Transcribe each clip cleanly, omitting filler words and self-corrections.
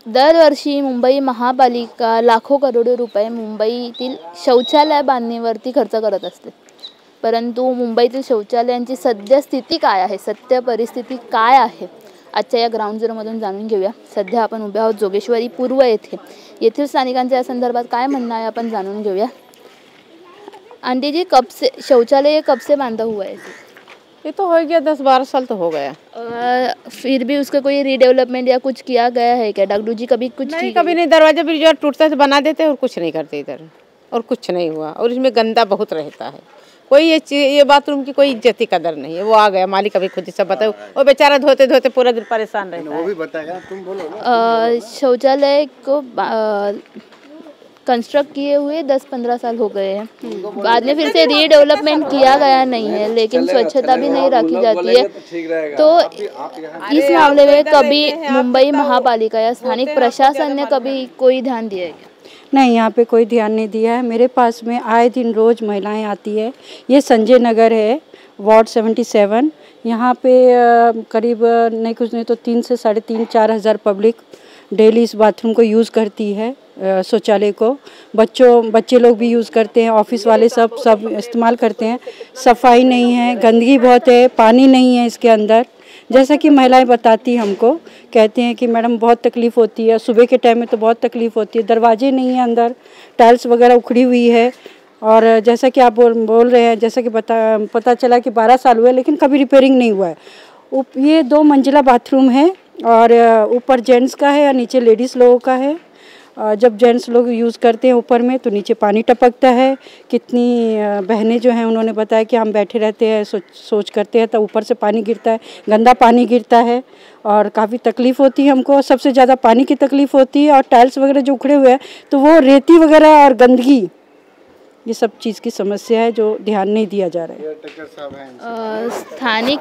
दरवर्षी मुंबई महापालिका लाखो करोडो रुपये मुंबईतील शौचालय बांधणीवरती खर्च करत असते, परंतु मुंबईतील शौचालयांची सद्यस्थिती काय आहे, सत्य परिस्थिती काय आहे, आजच्या या ग्राउंड झिरोमधून जाणून घेऊया। सध्या आपण उभे आहोत जोगेश्वरी पूर्व येथे। येथील स्थानिकांच्या या संदर्भात काय म्हणणं आहे आपण जाणून घेऊया। आंटी जी, कब से शौचालय कब से बांधा हुआ है? ये तो हो गया 10-12 साल तो हो गया। फिर भी उसका कोई रीडेवलपमेंट या कुछ किया गया है क्या? डगडू जी कभी कुछ नहीं, कभी नहीं। दरवाजा भी जो टूटता है बना देते और कुछ नहीं करते इधर, और कुछ नहीं हुआ। और इसमें गंदा बहुत रहता है। कोई ये बाथरूम की कोई इज्जत कदर नहीं है। वो आ गया मालिक अभी खुद सब बताओ, वो बेचारा धोते धोते पूरा दिन परेशान रहता है। वो भी बताएगा, तुम बोलो ना। शौचालय को कंस्ट्रक्ट किए हुए 10-15 साल हो गए हैं, बाद में फिर से रीडेवलपमेंट किया गया नहीं है, लेकिन स्वच्छता भी नहीं रखी जाती है। तो इस मामले में कभी मुंबई महापालिका या स्थानिक प्रशासन ने कभी कोई ध्यान दिया है क्या? नहीं, यहाँ पे कोई ध्यान नहीं दिया है। मेरे पास में आए दिन रोज़ महिलाएं आती है। ये संजय नगर है, वार्ड 77। यहाँ पे करीब नहीं कुछ नहीं तो 3 से 3.5-4 हज़ार पब्लिक डेली इस बाथरूम को यूज़ करती है, शौचालय को। बच्चे लोग भी यूज़ करते हैं, ऑफिस वाले सब इस्तेमाल करते हैं। सफाई नहीं है, गंदगी बहुत है, पानी नहीं है इसके अंदर। जैसा कि महिलाएं बताती हमको, कहते हैं कि मैडम बहुत तकलीफ़ होती है, सुबह के टाइम में तो बहुत तकलीफ़ होती है। दरवाजे नहीं है अंदर, टाइल्स वगैरह उखड़ी हुई है। और जैसा कि आप बोल रहे हैं, जैसा कि पता चला कि 12 साल हुए लेकिन कभी रिपेयरिंग नहीं हुआ है। ये 2 मंजिला बाथरूम है और ऊपर जेंट्स का है और नीचे लेडीज़ लोगों का है। जब जेंट्स लोग यूज़ करते हैं ऊपर में तो नीचे पानी टपकता है। कितनी बहनें जो हैं उन्होंने बताया कि हम बैठे रहते हैं, सोच करते हैं तो ऊपर से पानी गिरता है, गंदा पानी गिरता है और काफ़ी तकलीफ़ होती है हमको। सबसे ज़्यादा पानी की तकलीफ़ होती है और टाइल्स वगैरह जो उखड़े हुए हैं तो वो रेती वगैरह और गंदगी, ये सब चीज़ की समस्या है जो ध्यान नहीं दिया जा रहा है। स्थानिक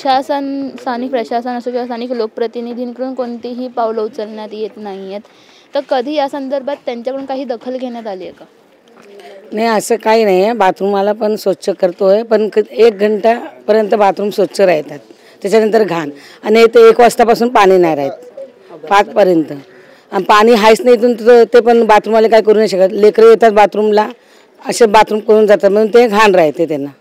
प्रशासन असो किंवा स्थानिक लोकप्रतिनिधींकडून कोणतीही पावलं उचलण्यात येत नाही आहेत, तर कधी या संदर्भात त्यांच्याकडून काही दखल घेण्यात आली आहे का? नाही, असं काही नाही आहे। बाथरूमाला पण स्वच्छ करतोय, पण 1 घंटापर्यंत बाथरूम स्वच्छ राहतात, त्याच्यानंतर घाण। आणि ते 1 वाजतापासून पाणी नाही राहत 5पर्यंत, आणि पाणी हायच नाही इथून ते पण बाथरूमवाले काय करू नाही शकत। लेकरं येतात बाथरूमला, असे बाथरूम करून जातात म्हणून ते घाण राहते त्यांना।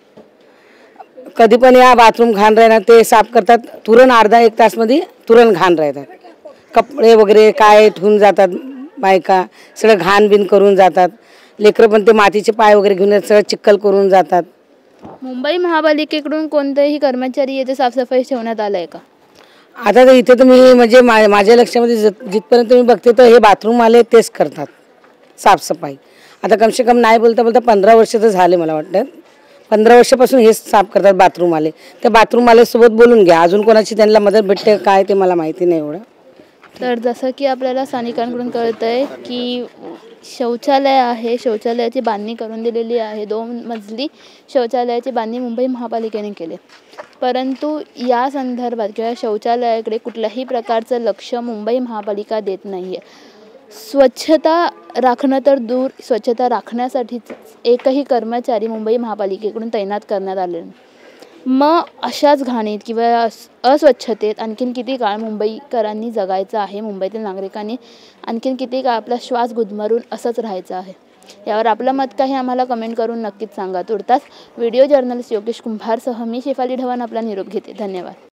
कधी पण या बाथरूम घाण राहणार, ते साफ करतात तुरंत अर्धा-1 तासमध्ये तुरंत घाण राहतात। कपडे वगैरे काय ठेवून जातात बायका, सगळं घाण बिन करून जातात। लेकरं पण ते मातीचे पाय वगैरे घेऊन सगळं चिखल करून जातात। मुंबई महापालिकेकडून कोणतेही कर्मचारी येथे साफसफाई ठेवण्यात आलं आहे का? आता तर इथे तुम्ही म्हणजे माझ्या लक्षामध्ये जिथपर्यंत मी बघते तर हे बाथरूम आले तेच करतात साफसफाई। आता कमसे कम नाही बोलता 15 वर्ष तर झाले मला वाटतं। 15 वर्षापासून हे साफ करतात बाथरूम आले। त्या बाथरूम आल्यासोबत बोलून घ्या, अजून कोणाची त्यांना मदत भेटते काय ते मला माहिती नाही एवढं। तर जसं की आपल्याला स्थानिकांकडून कळतंय की शौचालय आहे, शौचालयाची बांधणी करून दिलेली आहे। 2 मजली शौचालयाची बांधणी मुंबई महापालिकेने केली, परंतु या संदर्भात किंवा शौचालयाकडे कुठल्याही प्रकारचं लक्ष मुंबई महापालिका देत नाही आहे। स्वच्छता राखणं तर दूर, स्वच्छता राखण्यासाठीच एकही कर्मचारी मुंबई महापालिकेकडून तैनात करण्यात आले नाही। मग अशाच घाणीत किंवा अस्वच्छतेत आणखीन किती काळ मुंबईकरांनी जगायचं आहे, मुंबईतील नागरिकांनी आणखीन किती काळ आपला श्वास गुदमरून असंच राहायचं आहे? यावर आपलं मत काही आम्हाला कमेंट करून नक्कीच सांगा। तुर्तास व्हिडिओ जर्नलिस्ट योगेश कुंभारसह मी शेफाली ढवण आपला निरोप घेते। धन्यवाद।